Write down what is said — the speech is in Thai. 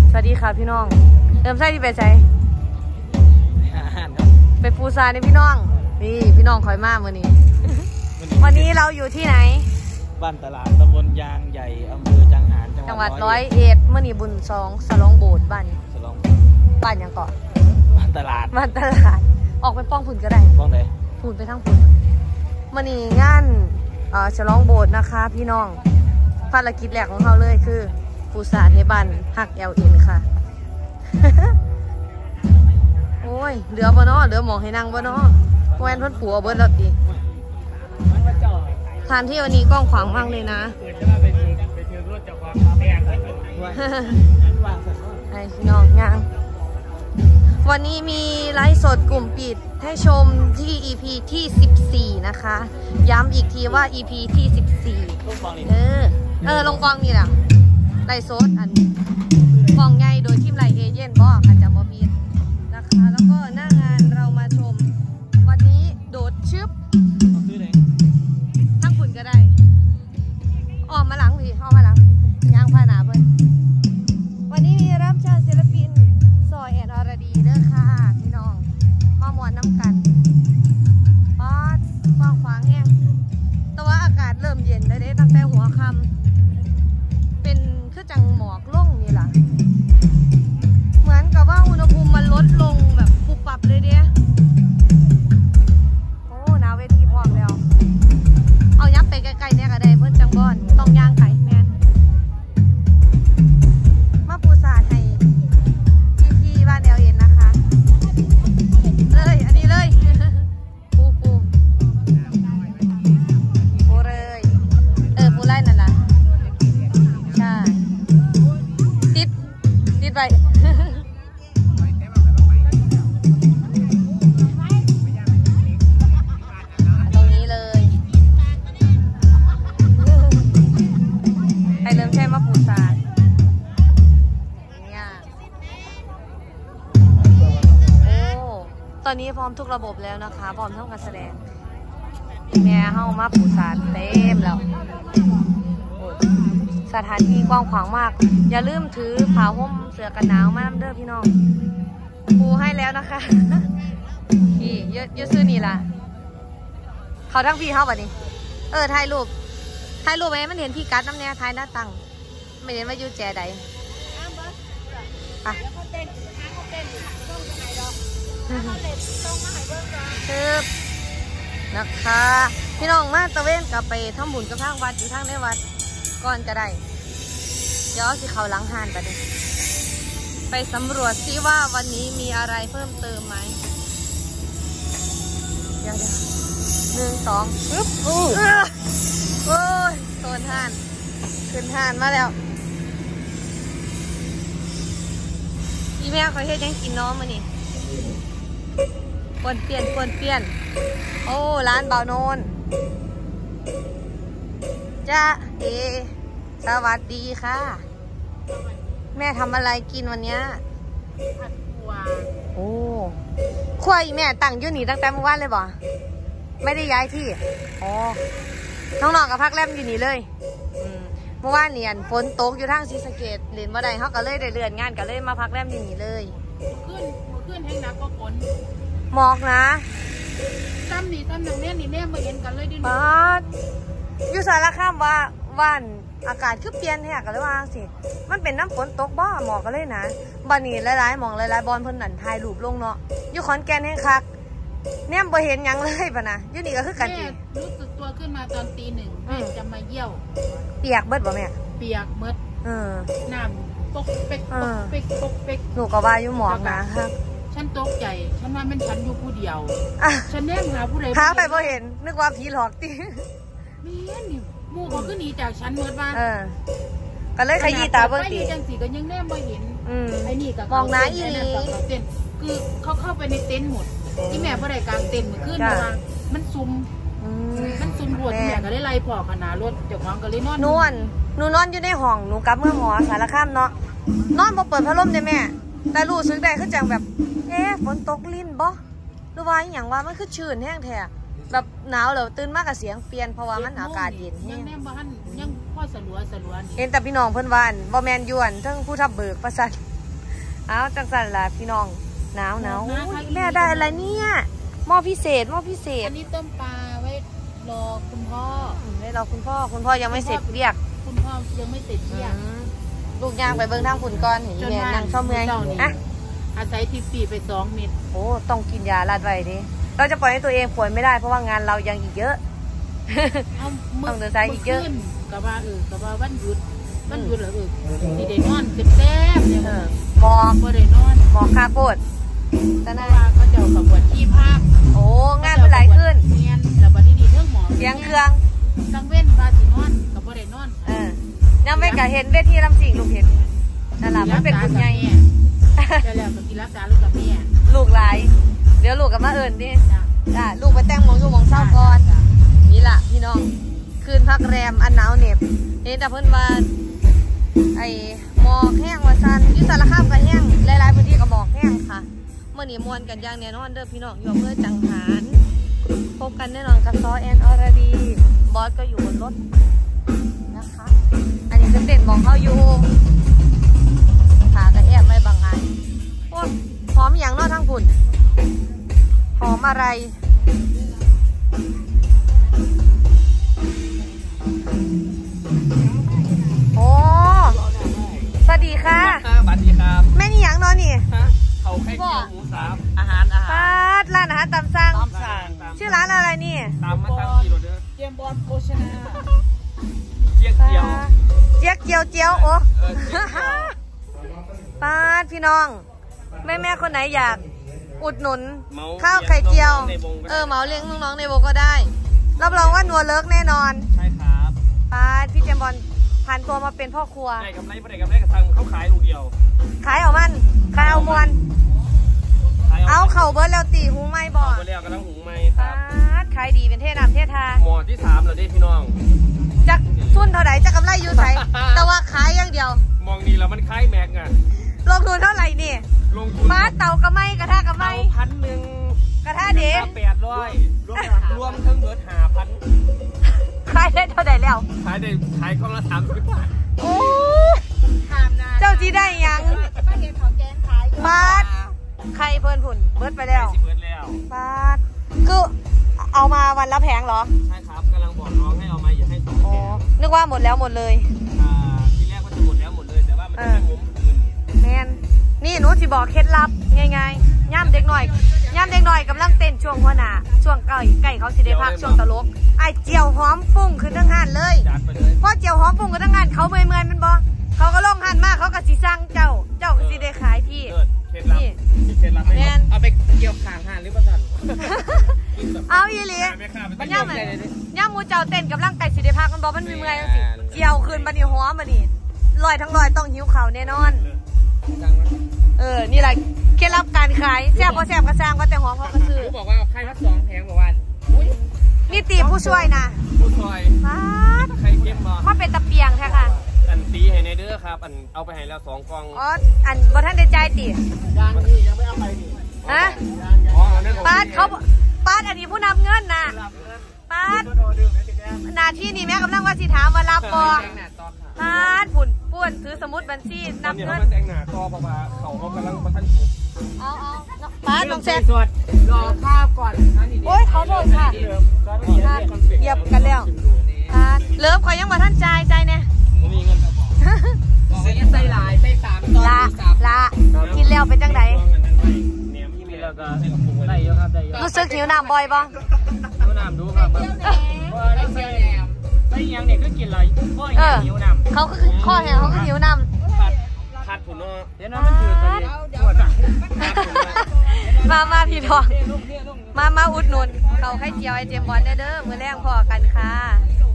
สวัสดีค่ะพี่น้องเริ่มใส่ที่ไปใจไปปูซาในพี่น้องนี่พี่น้องคอยมากวันนี้วันนี้เราอยู่ที่ไหนบ้านตลาดตำบลยางใหญ่อำเภอจังหารจังหวัด 101เมื่อนี้บุญ2สลองโบสถ์บ้านยังเกาะบ้านตลาดออกไปป้องฝุ่นก็ได้ป้องไหนฝุ่นไปทั้งฝุ่นเมื่อนี้งานฉลองโบสถ์นะคะพี่น้องภารกิจแรกของเขาเลยคือปูซาในบ้านฮักLNค่ะ โอ้ยเหลือบ่เนาะเหลือหมองให้นั่งบ่เนาะแวนพ้นผัวเบิร์ดแล้วดิทานที่วันนี้กว้างขวางมากเลยนะไอ้พี่น้องยังวันนี้มีไลฟ์สดกลุ่มปิดให้ชมที่ EP ที่14นะคะย้ำอีกทีว่า EP ที่14ลงกองนี่แหละไลฟ์สดอันกองใหญ่โดยทีมไลฟ์เอเจนต์บอกอาจจะบอมีนะคะแล้วก็หน้างานเรามาชมวันนี้โดดชึบทั้งฝุ่นก็ได้ออกมาหลังพี่ออกมาหลังยางพาหนาเพิ่นวันนี้มีรับเชิญศิลปินซอยแอนอรดีเด้อค่ะพี่น้องมามวนน้ำกันป๊อดกว้างขวางแห้งแต่ว่าอากาศเริ่มเย็นแล้วเด้ตั้งแต่หัวค่ำเป็นคือจังหมอกลงนี่ล่ะเหมือนกับว่าอุณหภูมิมันลดลงแบบปุบปับเลยเด้โอ้หนาวเวทีพร้อมแล้วเอายับไปไกลๆเนี่ยก็ได้เพื่อนจังบอนต้องย่างไก่แม่นมาปูซาไทยที่บ้านLNนะคะเลยอันนี้เลยปูเลยปูไล่นั่นล่ะใช่ติดไปตรงนี้เลยใครเริ่มใช้มาปูซาเนี่ยโอ้ตอนนี้พร้อมทุกระบบแล้วนะคะพร้อมทั้งการแสดงแม่เฮามาปูซาเต็มแล้วสถานที่กว้างขวางมากอย่าลืมถือผ้าห่มเสื้อกันหนาวมาเด้อพี่น้องปูให้แล้วนะคะพี่เยอะซื้อนี่ล่ะเขาทั้งพี่เขาแบบนี้ถ่ายรูปไหมมันเห็นพี่กัดน้ำเนี่ยถ่ายหน้าตังไม่เห็นว่าอยู่แจใดนะคะพี่น้องมาตะเวนกลับไปทำบุญกับทางวัดอยู่ทางในวัดก่อนก็ได้เดี๋ยวสิเขาล้างหานกันไปสำรวจซิว่าวันนี้มีอะไรเพิ่มเติมไหมเดี๋ยว1 2ปึ๊บโอ้ยโซนห่านขึ้นห่านมาแล้วอีแม่เขาเฮ็ดยังกินน้องมานี่ปนเปลี่ยนโอ้ร้านเบาโนนจ้าสวัสดีค่ะแม่ทำอะไรกินวันนี้ผัดขัวโอ้ขั้วอีแม่ตั้งอยู่นี่ตั้งแต่เมื่อวานเลยบ่ไม่ได้ย้ายที่อ๋อน้องๆกับพักแรมอยู่นี่เลยเมื่อวานเนี่ยฝนตกอยู่ทางศรีสะเกษเรียนว่าใดเขาก็เลยได้เลื่อนงานก็เลยมาพักแรมอยู่นี่เลยขึ้นแห้งนักก็ฝนหมอกนะตั้มนี่เนี่ยมาเห็นกันเลยดิป๊าดอยู่สารคามว่าวันอากาศคือเปลี่ยนแหกกันเลยว่าสิมันเป็นน้ำฝนตกบ่หมอกกันเลยนะบ้านนี้หลายๆมองหลายๆบอลเพิ่นนั่นถ่ายรูปลงเนาะอยู่ขอนแก่นแห้งคักเนี่ยบ่เห็นยังเลยป่ะนะอยู่นี่ก็คือกันจีรู้สึกตัวขึ้นมาตอนตี 1แม่จะมาเยี่ยวเปียกเบิดบ่แม่เปียกเบิดน้ำตกเป๊กหนูก็ว่าอยู่หมอกนะครับฉันตกใจฉันว่ามันฉันอยู่ผู้เดียวฉันแนมหาผู้ใดหาไปบ่เห็นนึกว่าผีหลอกตีแม่นี่มู่เขาขึ้นหนีจากฉันเมื่อวานก็เลยขยี้ตาเบิ่งตีจังสีก็ยังแนมบ่เห็นไอ้นี่กับมองน้าอีหลีคือเขาเข้าไปในเต็นท์หมดที่แม่ผู้ใดกลางเต็นท์เมื่อคืนเมื่อวานมันซุ่มรวดแม่ก็ได้ไล่พ่อขนาดรถเจ้าของก็เลยนอนหนูนอนอยู่ในห้องหนูกลับเมื่อหอสารคามเนาะนอนบ่เปิดพัดลมได้แม่แต่รู้สึกได้คือจังแบบฝนตกลิ้นบ่หรือว่าอย่างว่ามันคือชื้นแห้งแท้แบบหนาวแล้วตื่นมากกับเสียงเปลี่ยนเพราะว่ามันอากาศเย็นยังแน่บ้านยังพ่อสลัวเห็นแต่พี่น้องเพิ่นวานบ่แมนยวนทั้งผู้ทับเบิกประสันเอาจังสันล่ะพี่น้องหนาวแม่ได้อะไรเนี่ยหม้อพิเศษอันนี้ต้มปลาไว้รอคุณพ่อไว้รอคุณพ่อยังไม่เสร็จเรียกคุณพ่อยังไม่เสร็จเรียกลูกย่างไปเบิ่งทางฝุ่นก่อนเห็นแม่นั่งเข้าเมืองอะอาศัยทิปปีไป2 เม็ดโอ้ต้องกินยาลาดไว้ดิเราจะปล่อยให้ตัวเองป่วยไม่ได้เพราะว่างานเรายังอีกเยอะต้องเดินสายอีกเยอะกับว่าวันหยุดเหรอที่ได้นอนแซ่บเนี่ยบอกได้นอนบอกคาโคตรแต่น่าเขาเจ้ากับวันที่ภาพโอ้งานเป็นหลายขึ้นเนียนแต่วันนี้เรื่องหมอเสียงเครื่องตั้งเว้นบาสินอนกับบ่ได้นอนยังไม่กะเห็นเวทีลำสิงลูกเห็นนั่นแหละมันเป็นคุณไงจะแล้วกับกินรักษาลูกกับแม่ลูกหลายเดี๋ยวลูกกับมาเอิญดิจ้าลูกไปแต่งมองอยู่มองเศร้าก่อนนี่แหละพี่น้องคืนพักแรมอันหนาวเหน็บเห็นแต่เพิ่นว่าไอ้หมอกแห้งว่าซันยุสารคามก็แห้งหลายๆพื้นที่ก็หมอกแห้งค่ะเมื่อนี้มวนกันอย่างแน่นอนเด้อพี่น้องอยู่เพื่อจังหารพบกันแน่นอนกับซอแอนอรดีบอสก็อยู่บนรถนะคะอันนี้จะเต้นมองเข้าอยู่ขากระแอบไม่บางอันพวกหอมอย่างนอกทั้งฝุ่นหอมอะไรโอ้สวัสดีค่ะสวัสดีครับแม่นี่อย่างนอนนี่เขาไข่เจียวหมูสับอาหารร้านอาหารตามสั่งชื่อร้านอะไรนี่ตามมาทำกิโลเด้อเจียมบอลโภชนาเจียกเจียวโอ้ป้าพี่น้องแม่คนไหนอยากอุดหนุนข้าวไข่เจียวเหมาเลี้ยงน้องๆในวงก็ได้รับรองว่านัวเลิกแน่นอนใช่ครับป้าพี่เจมบอลผ่านตัวมาเป็นพ่อครัวได้กำไรไม่ได้กำไรกระซังเขาขายลูกเดียวขายเอามันขายเอามวนเอาเข่าเบิร์ดแล้วตีหูไม่บ่เบิร์ดแล้วกำลังหูไม่ครับขายดีเป็นเทน้ำเททาหมอที่3แล้วดิพี่น้องจะทุนเท่าไหร่จะกำไรอยู่ไหนแต่ว่าขายอย่างเดียวมองดีแล้วมันคล้ายแม็กไงลงทุนเท่าไหร่นี่ลงทุนป้าเต่ากระไมกระทากระไม 1,000 กระทาเด็ 800รวมทั้งเบิร์ด5,000 ขายได้เท่าไหร่แล้วขายกล่องละ30 บาทโอ้เจ้าจีได้ยังป้าใครเพิ่นผุ่นเบิร์ดไปแล้วป้าคือเอามาวันละแผงเหรอใช่ครับกำลังบอกน้องให้เอามาอย่าให้2 แผงนึกว่าหมดแล้วหมดเลยทีแรกว่าจะหมดแล้วหมดเลยแต่ว่ามันไม่มุมแมนนี่หนูสิบอกเคล็ดลับง่ายๆย่ำเด็กหน่อยกำลังเต้นช่วงหัวหน้าช่วงไก่เขาสิได้พักช่วงตลกไอเจียวหอมฟุ้งขึ้นทั้งหันเลยเพราะเจียวหอมฟุ้งขึ้นทั้งหันเขาเมื่อยมันบ่เขาก็ลงหันมากเขาก็สิสั่งเจ้าก็สิได้ขายพี่นี่แมนเอาไปเกี่ยวข่างหันหรือเปล่าสั่นเอาอีหลีย่ำมูเจ้าเต้นกำลังไก่สิได้พักมันบอกมันมีเมื่อยสิเจียวคืนบันนี้หอมบันนี้ลอยทั้งลอยต้องหิวเข่าแน่นอนนี่แหละเคล็ดลับการขายแซ่บก็แซ่บกระซังก็แต่หอมก็กระซื้อบอกว่าใครพัด2 แผงบอกว่านี่ตีผู้ช่วยนะผู้ช่วยใครเข้มบ่มาเป็นตะเปียงแท้ค่ะอันตีให้ในเด้อครับอันเอาไปให้แล้ว2 กล่องอันบ่ท่านได้ใจตียังนี่ยังไม่เอาไปนี่ฮะป้าอันนี้ผู้นำเงินนะป้านาที่นี่แม่กำลังว่าสิถามว่ารับบ่ป้าผุ่นป้วนถือสมุดบัญชีนำเงินแต่งหน้าต่อเพราะว่าเขากำลังประทันถูกเอาป้าลงเซ็ตรอข้าวก่อนโอ้ยเขาโดนค่ะเหยียบกันแล้วเลิฟคอยยังมาท่านใจเนี่ยใส่หลายใส่3 ตอนละกินแล้วเป็นจังไหนรู้สึกหิวน้ำบ่อยบ้างหิวน้ำดูครับใส่ยังเนี่ยก็กินอะไรพ่อยังหิวน้ำเขาคือข้อแหงเขาคือหิวน้ำผัดผุนเนาะเดี๋ยวน้ำมันถือไปมาพี่ทองมาอุดหนุนเขาให้เจียวไอเจมบอลเด้อมือแรงพอกันค่ะ